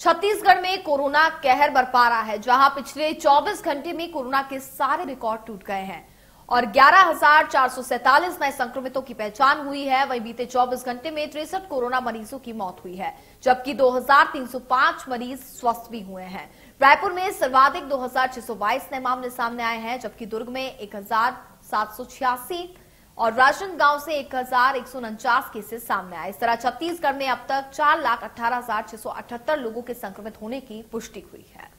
छत्तीसगढ़ में कोरोना कहर बरपा रहा है, जहां पिछले 24 घंटे में कोरोना के सारे रिकॉर्ड टूट गए हैं और 11,447 नए संक्रमितों की पहचान हुई है। वहीं बीते 24 घंटे में 63 कोरोना मरीजों की मौत हुई है, जबकि 2,305 मरीज स्वस्थ भी हुए हैं। रायपुर में सर्वाधिक 2,622 नए मामले सामने आए हैं, जबकि दुर्ग में 1,786 और राजनांदगांव से 1,149 केसेस सामने आए। इस तरह छत्तीसगढ़ में अब तक 4,18,678 लोगों के संक्रमित होने की पुष्टि हुई है।